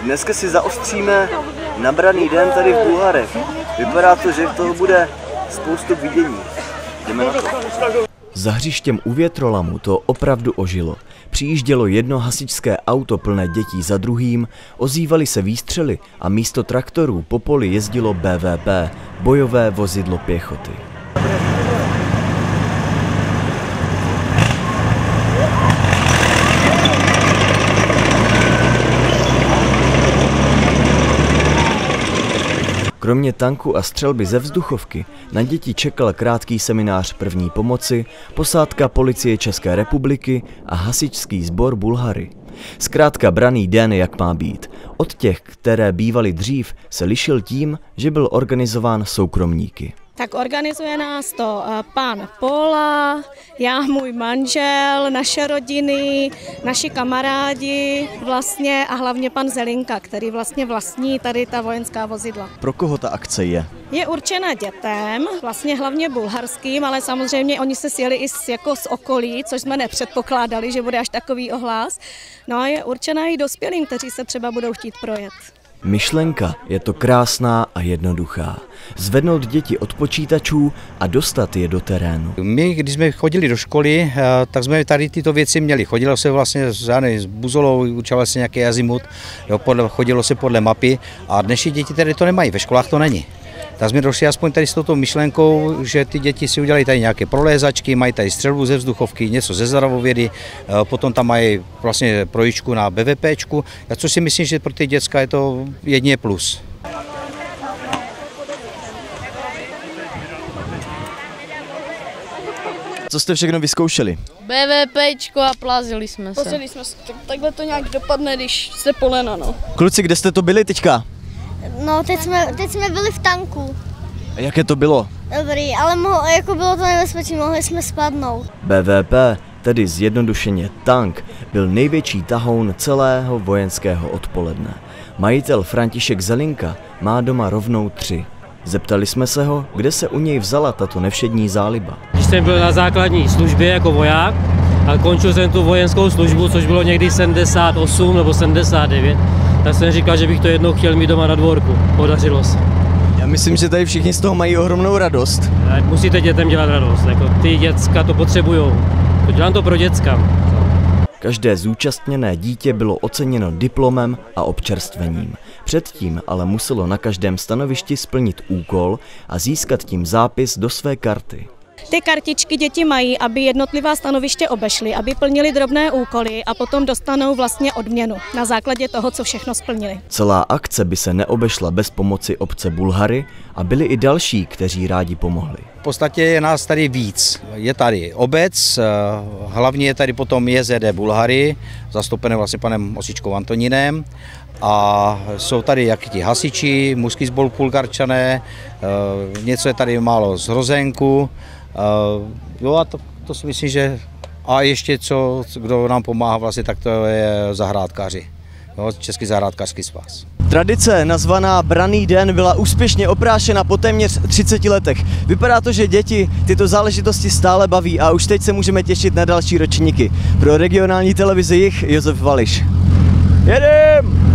Dneska si zaostříme na Branný den tady v Bulharech. Vypadá to, že toho bude spoustu k vidění. Jdeme na to. Za hřištěm u větrolamu to opravdu ožilo. Přijíždělo jedno hasičské auto plné dětí za druhým, ozývaly se výstřely a místo traktorů po poli jezdilo BVP, bojové vozidlo pěchoty. Kromě tanku a střelby ze vzduchovky na děti čekal krátký seminář první pomoci, posádka Policie České republiky a hasičský sbor Bulhary. Zkrátka branný den, jak má být. Od těch, které bývaly dřív, se lišil tím, že byl organizován soukromníky. Tak organizuje nás to pán Pola, já, můj manžel, naše rodiny, naši kamarádi vlastně a hlavně pan Zelinka, který vlastně vlastní tady ta vojenská vozidla. Pro koho ta akce je? Je určena dětem, vlastně hlavně bulharským, ale samozřejmě oni se sjeli i jako z okolí, což jsme nepředpokládali, že bude až takový ohlas. No a je určena i dospělým, kteří se třeba budou chtít projet. Myšlenka je to krásná a jednoduchá. Zvednout děti od počítačů a dostat je do terénu. My, když jsme chodili do školy, tak jsme tady tyto věci měli. Chodilo se vlastně s buzolou, učilo se nějaký azimut, chodilo se podle mapy a dnešní děti tady to nemají, ve školách to není. Tak jsme došli aspoň tady s touto myšlenkou, že ty děti si udělají tady nějaké prolézačky, mají tady střelbu ze vzduchovky, něco ze zdravovědy, potom tam mají vlastně projíčku na BVPčku, což si myslím, že pro ty děcka je to jedině plus. Co jste všechno vyzkoušeli? BVPčko a plázili jsme se. Plázili jsme se, takhle to nějak dopadne, když se polena, no. Kluci, kde jste to byli teďka? No, teď jsme byli v tanku. A jaké to bylo? Dobrý, ale jako bylo to nebezpečné, mohli jsme spadnout. BVP, tedy zjednodušeně tank, byl největší tahoun celého vojenského odpoledne. Majitel František Zelinka má doma rovnou 3. Zeptali jsme se ho, kde se u něj vzala tato nevšední záliba. Když jsem byl na základní službě jako voják a končil jsem tu vojenskou službu, což bylo někdy 78 nebo 79, tak jsem říkal, že bych to jednou chtěl mít doma na dvorku. Podařilo se. Já myslím, že tady všichni z toho mají ohromnou radost. Musíte dětem dělat radost, jako ty děcka to potřebujou. Dělám to pro děcka. Každé zúčastněné dítě bylo oceněno diplomem a občerstvením. Předtím ale muselo na každém stanovišti splnit úkol a získat tím zápis do své karty. Ty kartičky děti mají, aby jednotlivá stanoviště obešly, aby plnili drobné úkoly a potom dostanou vlastně odměnu na základě toho, co všechno splnili. Celá akce by se neobešla bez pomoci obce Bulhary a byli i další, kteří rádi pomohli. V podstatě je nás tady víc. Je tady obec, hlavně je tady potom JZD Bulhary, zastoupené vlastně panem Osičkou Antonínem. A jsou tady jak ti hasiči, mužský sbor Bulgarčané, něco je tady málo z Hrozenku. Jo a to si myslím, že a ještě kdo nám pomáhá vlastně, tak to je zahrádkáři, jo, Český zahrádkářský svaz. Tradice nazvaná Branný den byla úspěšně oprášena po téměř 30 letech. Vypadá to, že děti tyto záležitosti stále baví a už teď se můžeme těšit na další ročníky. Pro regionální televizi Jih Josef Vališ. Jedem!